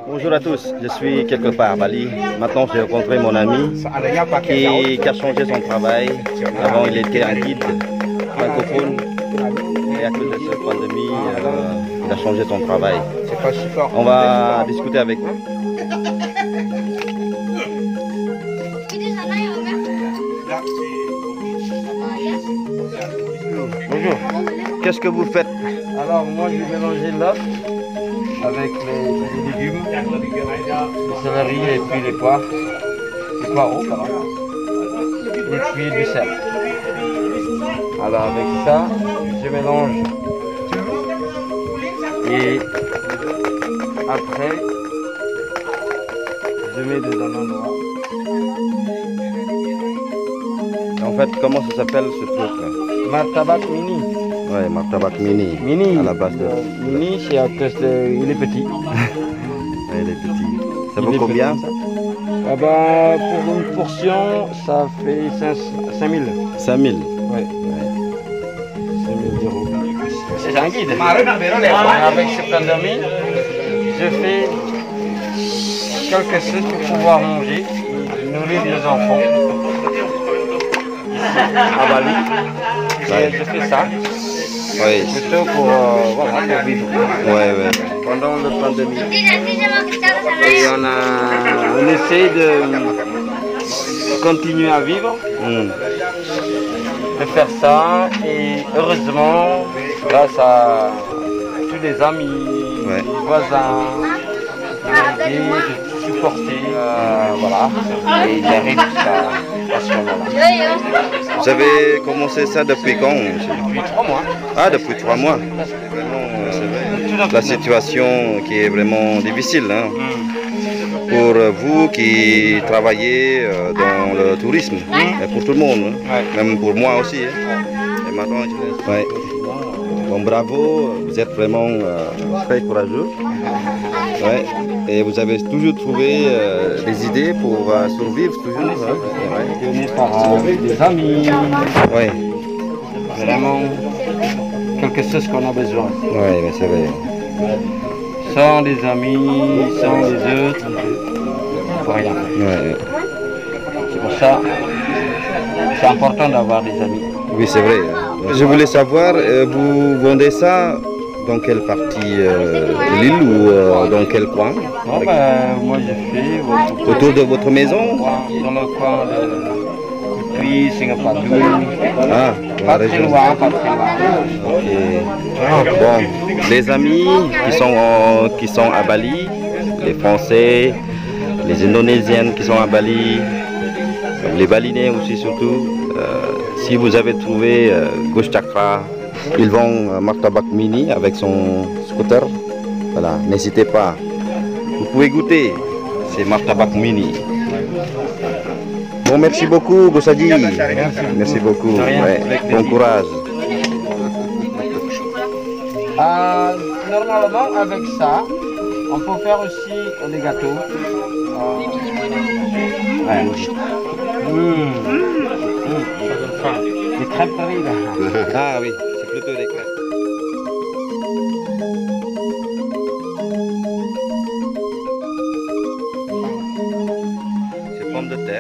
Bonjour à tous, je suis quelque part à Bali. Maintenant j'ai rencontré mon ami qui a changé son travail. Avant il était un guide francophone et à cause de cette pandémie il a changé son travail. On va discuter avec lui. Bonjour, qu'est-ce que vous faites? Alors moi je vais mélanger l'œuf avec les légumes, le céleri et puis les poireaux, et puis du sel. Alors avec ça, je mélange et après je mets dans un endroit. En fait, comment ça s'appelle ce truc là? Martabak mini. Ouais, martabak mini. Mini. À la base de. Mini, c'est à cause de, il est petit. Ouais, il est petit. Ça vaut combien ça? Ah bah, pour une portion, ça fait 5000. 5000. Ouais. 5000 euros. C'est un guide. Avec cette pandémie, je fais quelque chose pour pouvoir manger, nourrir les enfants. À Bali. Ouais. Je fais ça. Oui. Plutôt pour, voilà, pour vivre. Ouais, ouais. Pendant la pandémie. Et on essaie de continuer à vivre, de faire ça, et heureusement, grâce à tous les amis, Ouais. les voisins, de supporter, voilà, et j'arrive jusqu'à ce moment-là. Vous avez commencé ça depuis quand? Depuis 3 mois. Ah, depuis 3 mois. Vraiment, c'est vrai. La situation qui est vraiment difficile hein, pour vous qui travaillez dans le tourisme, et pour tout le monde, hein. Même pour moi aussi. Hein. Et maintenant, ouais. Bon, bravo, vous êtes vraiment très courageux. Ouais. Et vous avez toujours trouvé des idées pour survivre toujours. Hein. Donné par des amis. Ouais. Vraiment quelque chose qu'on a besoin. Ouais, c'est vrai. Sans des amis, sans les autres, pour rien. Ouais. C'est pour ça c'est important d'avoir des amis. Oui, c'est vrai. Je voulais savoir, vous vendez ça dans quelle partie de l'île ou dans quel coin? Non, ben, moi je fais Autour de votre maison? dans le coin de Kupi, Singapour. Ah, dans la Pas très région. loin, pas très loin. Ok. Bon, les amis qui sont à Bali, les Français, les Indonésiennes qui sont à Bali, les Balinais aussi surtout, si vous avez trouvé Ghosh Chakra, ils vont martabak mini avec son scooter. Voilà, n'hésitez pas. Vous pouvez goûter ces martabak mini. Bon, merci beaucoup, Gosadi. Merci beaucoup. Ouais, bon courage. Normalement, avec ça, on peut faire aussi des gâteaux. Ouais. Des crêpes Paris. Ah oui, c'est plutôt des crêpes. C'est pommes de terre.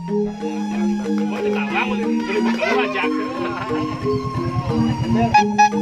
Boleh